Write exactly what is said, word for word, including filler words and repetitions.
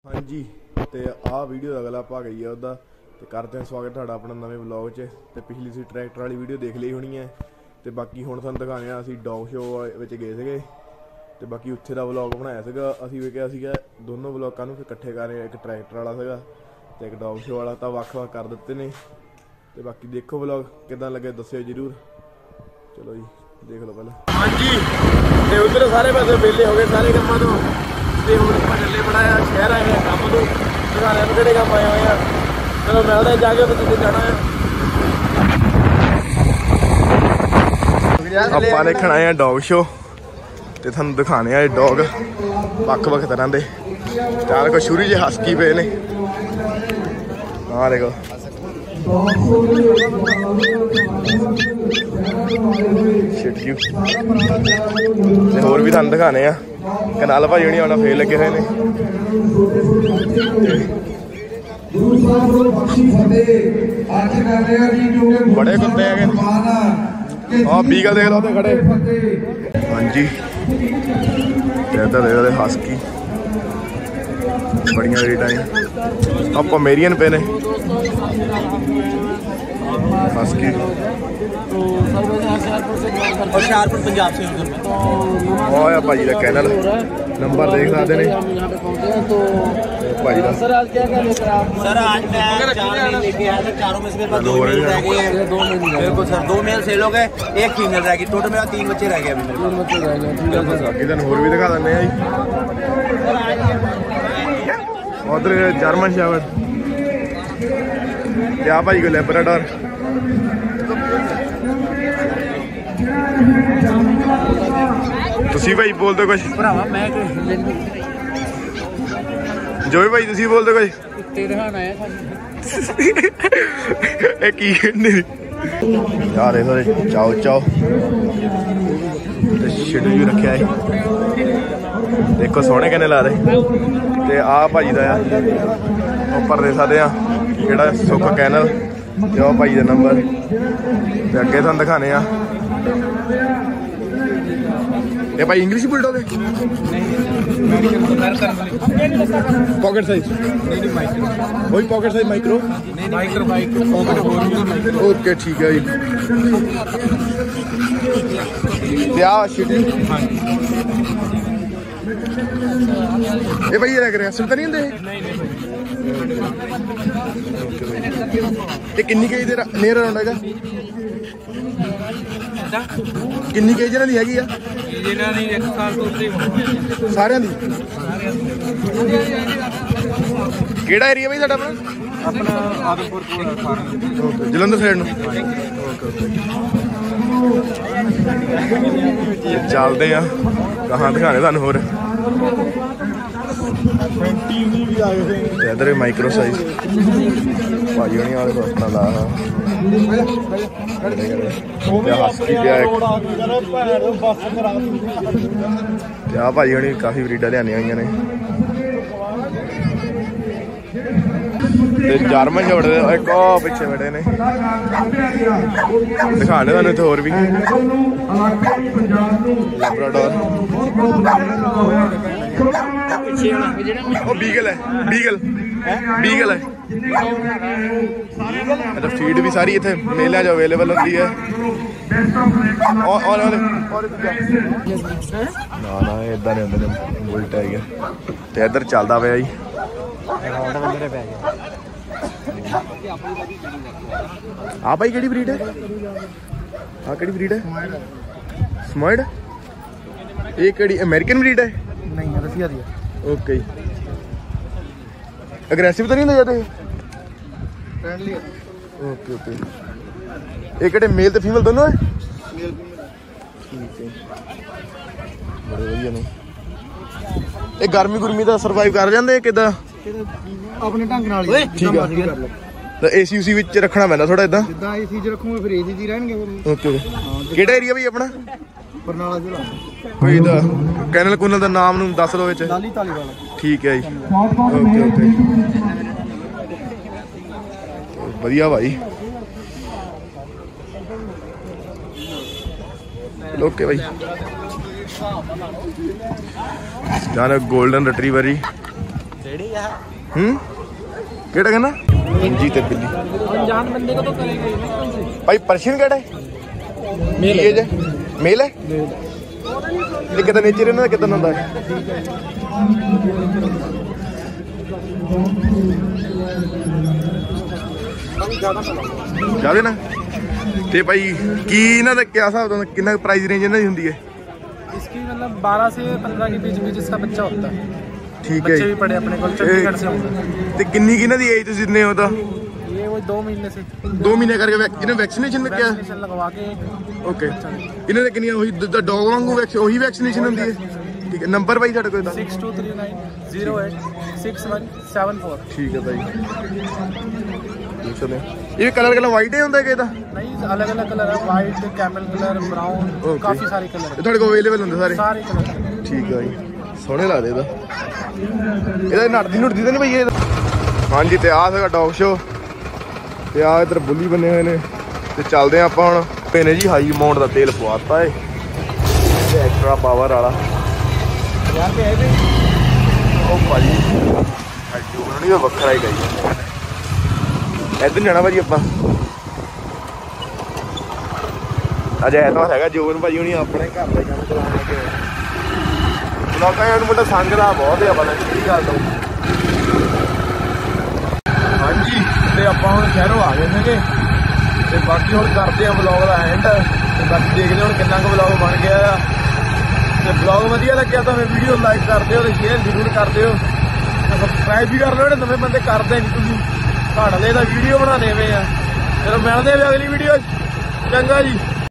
हाँ जी, तो आ वीडियो का अगला भाग ही है उसका। तो करते हैं स्वागत है अपने नवे ब्लॉग च। तो पिछली सी ट्रैक्टर वाली वीडियो देख ली होनी है। तो बाकी हुण तुहानूं दिखाने असीं डॉग शो विच गए सीगे। तो बाकी उत्थे दा ब्लॉग बनाया सीगा असीं वेखिया सीगा दोनों ब्लॉगां नूं इकट्ठे कर रहे, एक ट्रैक्टर वाला सीगा ते एक डॉग शो वाला, तो वख-वख कर दित्ते ने। तो बाकी देखो ब्लॉग किदां लगे दस्सिओ जरूर। चलो जी देख लो पहले। हाँ जी, तो उधर सारे पासे वेले हो गए सारे कामां तों। ਤੇ ਹੁਣ ਆਪਾਂ ਚੱਲੇ ਬਣਾਇਆ ਸ਼ਹਿਰ ਆਏ ਆ ਕੰਮ ਤੋਂ, ਦੁਕਾਨਾਂ ਨੂੰ ਕਿਹੜੇ ਕੰਮ ਆਏ ਹੋਏ ਆ। ਚਲੋ ਮਿਲਦੇ ਜਾ ਕੇ ਉੱਥੇ ਜਿੱਥੇ ਜਾਣਾ ਆ। ਆਪਾਂ ਦੇਖਣ ਆਏ ਆ ਡੌਗ ਸ਼ੋ ਤੇ ਤੁਹਾਨੂੰ ਦਿਖਾਣੇ ਆ ਇਹ ਡੌਗ ਵੱਖ-ਵੱਖ ਤਰ੍ਹਾਂ ਦੇ। ਚਾਰ ਕੋ ਸ਼ੂਰੀ ਜਿਹੇ ਹਸਕੀ ਪਏ ਨੇ, ਆਹ ਦੇਖੋ। ਸ਼ਿਟ ਯੂ ਤੇ ਹੋਰ ਵੀ ਤੁਹਾਨੂੰ ਦਿਖਾਣੇ ਆ। कनाल भाई होनी आना फेर लगे हुए ने। बड़े कुत्ते है बीगल देख लो खड़े। हाँ जी, इधर देखो हस्की बड़िया रीटा आप मेरियन पे ने हस्की। हुशियारपुर पंजाब से भाजी का कैनल नंबर देख सकते हैं भाजी का। सर आज क्या क्या लेकर आप? सर आज मैं चार लेके आया था, चारों में से मेरे पास दो मेल रह गए हैं। दो मेल बिल्कुल सर, दो मेल सेल हो गए, एक फीमेल रह गई। टोटल मेरा तीन बच्चे रह गए अभी। तीन बच्चे रह गए, बाकी दिन होर भी दिखा दें। उधर जर्मन शेफर्ड क्या भाई को लैब्राडोर। ਤੁਸੀਂ ਭਾਈ ਬੋਲ ਦਿਓ ਕੁਛ। ਭਰਾਵਾ ਮੈਂ ਜੋ ਵੀ ਭਾਈ ਤੁਸੀਂ ਬੋਲ ਦਿਓ ਕੁਛ। ਕੁੱਤੇ ਦਿਖਾਣ ਆਇਆ ਸਾਨੂੰ। ਇਹ ਕੀ ਕਹਿੰਦੇ ਯਾਰ ਇਹੋ ਜਿਹੇ ਚਾਓ ਚਾਓ ਤੇ ਸ਼ਿਟ ਵੀ ਰੱਖਿਆ ਹੈ। ਦੇਖੋ ਸੋਹਣੇ ਕਿੰਨੇ ਲਾ ਰਹੇ। ਤੇ ਆਹ ਭਾਜੀ ਦਾ ਆ ਉੱਪਰ ਦੇ ਸਕਦੇ ਆ ਕਿਹੜਾ ਸੁੱਖ ਕੈਨਲ ਤੇ ਉਹ ਭਾਈ ਦਾ ਨੰਬਰ। ਤੇ ਅੱਗੇ ਤੁਹਾਨੂੰ ਦਿਖਾਣੇ ਆ ये भाई इंग्लिश बुलडॉग है। पॉकेट साइज वही pocket size micro micro micro okay ठीक है। क्या शिटी ये भाई ये लग रहे हैं सुनता नहीं होंगे। ये किन्नी केजी दे नेर राउंड हैगा? किन्नी केजी ਇਹਨਾਂ ਦੀ ਹੈਗੀ ਆ? ਇਹਨਾਂ ਦੀ ਇੱਕ ਸਾਲ ਤੋਂ ਉੱਤੇ ਸਾਰਿਆਂ ਦੀ। ਕਿਹੜਾ ਏਰੀਆ ਬਈ ਤੁਹਾਡਾ ਆਪਣਾ? ਆਪਣਾ ਆਦਮਪੁਰ ਕੋਲ ਜਲੰਧਰ ਸਾਈਡ ਨੂੰ। ਚੱਲਦੇ ਆ ਕਹਾਂ ਦਿਖਾਣੇ ਤੁਹਾਨੂੰ ਹੋਰ। ਤੇ ਇਧਰ ਮਾਈਕਰੋ ਸਾਈਜ਼ ਭਾਜੀ ਹੋਣੀ ਵਾਲੇ ਆਪਣਾ ਲਾ ਤੇ ਆ ਭਾਜੀ ਹੋਣੀ ਕਾਫੀ ਬਰੀਡਾਂ ਲਿਆਂਦੀਆਂ ਹੋਈਆਂ ਨੇ। ਤੇ ਜਰਮਨ ਜੋੜ ਇੱਕ ਉਹ ਪਿੱਛੇ ਬੜੇ ਨੇ ਦਿਖਾਣੇ ਤੁਹਾਨੂੰ ਇੱਥੇ ਹੋਰ ਵੀ। ਲੈਬਰਾਡੋਰ ਉਹ ਬੀਗਲ ਹੈ, ਬੀਗਲ ਬੀਗਲ ਹੈ। मतलब फीड भी सारी इतने मेले जो अवेलेबल होती है। और और ना ना इदा नहीं होंगे बुलट है। तो इधर चलता पे जी आ भाई केड़ी ब्रीड है? हाँ केड़ी ब्रीड है? स्मर्ड। ये केड़ी अमेरिकन ब्रीड है? नहीं रसिया दी है। ओके अग्रेसिव तो नहीं होंगे ज़्यादा? फ्रेंडली है। Okay okay. ये किहड़े मेल ते फीमेल दोनों है? मेल ठीक है, बड़े वधिया ने। ये गर्मी गुरमी दा सर्वाइव कर जांदे किदां? अपने ढंग नाल ठीक है। तो एसी उसी विच रखना पैंदा थोड़ा इदां? जिद्दां एसी च रखूंगे फिर एसी च रहणगे फिर। ओके किहड़ा एरिया भाई अपना? बरनाला जिला। कोई दा कैनल कुनल दा नाम नूं दस दो विच। लाली ताली वाला। ठीक है जी, ओके ओके बढ़िया भाई। ओके भाई जान गोल्डन रिट्रीवर ही रेडी है हम्म केड़ा कहना जी ते बिल्ली अनजान बंदे को तो करेगा ही ना भाई पर्शियन केड़ा है मेल है मेल है ये कितना नेचर है ना कितना होता है ज्यादा ना ते भाई की इन्हां दा क्या हिसाब होता कितना प्राइस रेंज इन्हां दी हुंदी है इसकी मतलब बारह से पंद्रह के बीच बीच इसका बच्चा होता है ठीक है बच्चे भी पड़े अपने को चंडीगढ़ से होंगे ते किन्नी की इन्हां दी एज तुसीं दिंदे हो तां ये वो दो महीने से दो महीने करके इन्हें वैक्सीनेशन में क्या वैक्सीनेशन लगवा के ओके इन्हें कितनी वही डॉग वांगू वही वैक्सीनेशन होती है ठीक है नंबर भाई साढ़े कोई six two three nine zero eight six one seven four ठीक है भाई चलो ये कलर कलर वाइट ही होता है कि नहीं अलग अलग कलर है वाइट कैमल कलर ब्राउन काफी सारे कलर है थोड़े को अवेलेबल होंगे सारे सारे कलर ठीक है भाई सोहने लगते ਇਹਦਾ ਇਹਦਾ ਨੜਦੀ ਨੁੜਦੀ ਤਾਂ ਨਹੀਂ ਭਈ ਇਹ ਹਾਂਜੀ ਤੇ ਆਹ ਸੀਗਾ ਡੌਗ ਸ਼ੋ ਤੇ ਆ ਇਧਰ ਬੁੱਲੀ ਬਣੇ ਹੋਏ ਨੇ ਤੇ ਚੱਲਦੇ ਆ ਆਪਾਂ ਹੁਣ ਭੇਨੇ ਜੀ ਹਾਈ ਅਮਾਉਂਟ ਦਾ ਤੇਲ ਪਵਾਤਾ ਏ ਤੇ ਐਕਸਟਰਾ ਪਾਵਰ ਵਾਲਾ ਯਾਰ ਤੇ ਇਹ ਵੀ ਉਹ ਭਾਜੀ ਐਡੂ ਬਣਾਉਣੀ ਤਾਂ ਵੱਖਰਾ ਹੀ ਗਈ ਇੱਧਰ ਜਾਣਾ ਭਾਜੀ ਆਪਾਂ ਅੱਜ ਐਤਵਾਰ ਹੈਗਾ ਜੋਬਨ ਭਾਜੀ ਹੁਣੀ ਆਪਣੇ ਘਰ ਦਾ ਕੰਮ ਚਲਾਉਣ ਲੱਗੇ ਲੋਕਾਂ ਨੂੰ ਮੁੰਡਾ ਸੰਗਦਾ ਬਹੁਤ ਆ ਪਤਾ ਨਹੀਂ ਕੀ ਗੱਲ ਤੋਂ ਹਾਂਜੀ ਤੇ ਆਪਾਂ ਹੁਣ ਸ਼ਹਿਰੋਂ ਆ ਗਏ ਸੀਗੇ ਤੇ ਬਾਕੀ ਹੁਣ ਕਰਦੇ ਆ ਵਲੌਗ ਦਾ ਐਂਡ ਤੇ ਬਾਕੀ ਦੇਖਦੇ ਹੁਣ ਕਿੰਨਾ ਕੁ ਵਲੌਗ ਬਣ ਗਿਆ ਆ ਤੇ ਵਲੌਗ ਵਧੀਆ ਲੱਗਿਆ ਤਾਂ ਮੈਂ ਵੀਡੀਓ ਲਾਈਕ ਕਰ ਦਿਓ ਤੇ ਸ਼ੇਅਰ ਜ਼ਰੂਰ ਕਰ ਦਿਓ ਤੇ ਸਬਸਕ੍ਰਾਈਬ ਵੀ ਕਰ ਲਓ ਜਿਹੜੇ ਨਵੇਂ ਬੰਦੇ ਕਰਦੇ ਨਹੀਂ ਤੁਸੀਂ ਤੁਹਾਡੇ ਲਈ ਤਾਂ ਵੀਡੀਓ ਬਣਾਉਂਦੇ ਪਏ ਆ ਚਲੋ ਮਿਲਦੇ ਆ ਅਗਲੀ ਵੀਡੀਓ ਚੰਗਾ ਜੀ।